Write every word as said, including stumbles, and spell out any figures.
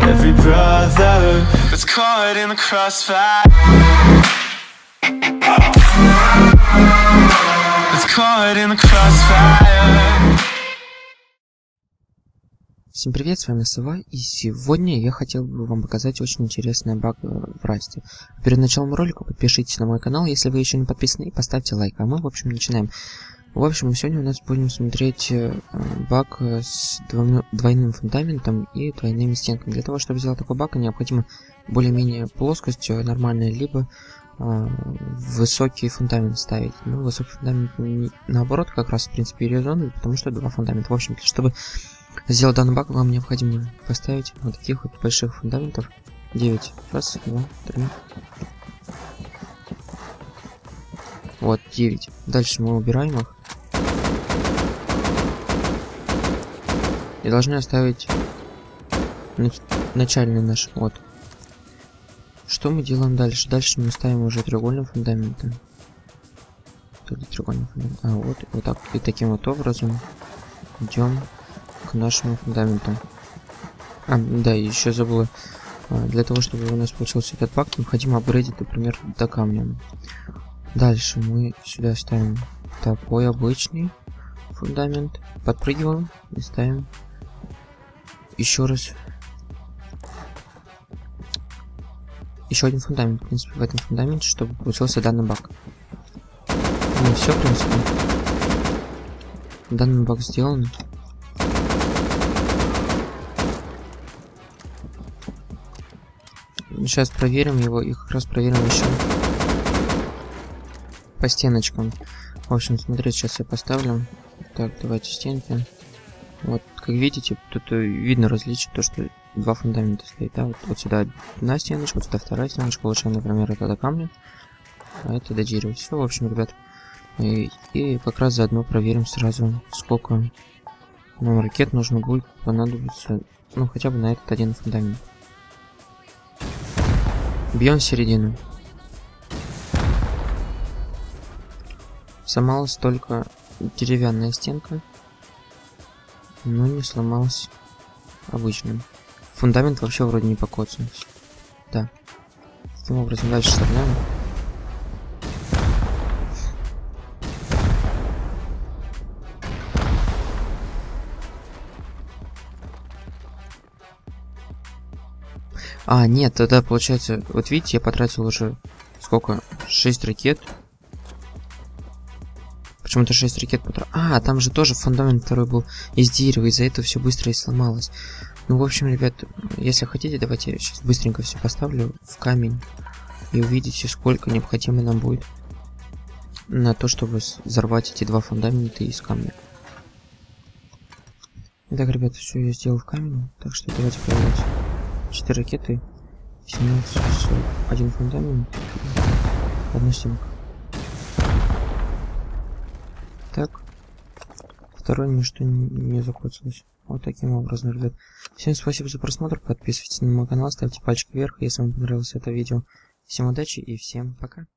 every brother that's caught in the crossfire, that's caught in the crossfire. Всем привет, с вами Сова, и сегодня я хотел бы вам показать очень интересный баг в Расте. Перед началом ролика подпишитесь на мой канал, если вы еще не подписаны, и поставьте лайк, а мы, в общем, начинаем. В общем, сегодня у нас будем смотреть баг с двойным фундаментом и двойными стенками. Для того, чтобы сделать такой баг, необходимо более-менее плоскость нормальная, либо э, высокий фундамент ставить. Ну, высокий фундамент наоборот, как раз, в принципе, резонный, потому что два фундамента. В общем, чтобы сделать данный баг, вам необходимо поставить вот таких вот больших фундаментов. девять. Раз, два, три. Вот, девять. Дальше мы убираем их. И должны оставить нач начальный наш. Вот. Что мы делаем дальше? Дальше мы ставим уже треугольным фундаментом. Тут треугольный фундамент. А, вот, вот так. И таким вот образом идем к нашему фундаменту. А, да, еще забыла. Для того, чтобы у нас получился этот баг, необходимо апгрейдить, например, до камня. Дальше мы сюда ставим такой обычный фундамент, подпрыгиваем и ставим еще раз еще один фундамент, в принципе, в этом фундаменте, чтобы получился данный баг. Ну и все, в принципе. Данный баг сделан. Сейчас проверим его и как раз проверим еще по стеночкам. В общем, смотрите, сейчас я поставлю. Так, давайте стенки. Вот, как видите, тут видно различие, то, что два фундамента стоит. Да? Вот, вот сюда одна стеночка, вот сюда вторая стеночка. Получаем, например, это до камня, а это до дерева. Все, в общем, ребят. И, и как раз заодно проверим сразу, сколько нам ракет нужно будет понадобиться. Ну, хотя бы на этот один фундамент. Бьем в середину. Сломалась только деревянная стенка, но не сломалась обычным. Фундамент вообще вроде не покоцался. Да. Таким образом дальше вставляем. А, нет, тогда получается, вот видите, я потратил уже сколько? шесть ракет. Почему-то шесть ракет потратил. А, там же тоже фундамент второй был из дерева, из-за этого все быстро и сломалось. Ну, в общем, ребят, если хотите, давайте я сейчас быстренько все поставлю в камень. И увидите, сколько необходимо нам будет на то, чтобы взорвать эти два фундамента из камня. Итак, ребят, все я сделал в камень. Так что давайте проверять. четыре ракеты, семнадцать, один фундамент, одна стенка. Так, второй ничто не, не закоцалось. Вот таким образом, ребят. Всем спасибо за просмотр, подписывайтесь на мой канал, ставьте пальчик вверх, если вам понравилось это видео. Всем удачи и всем пока.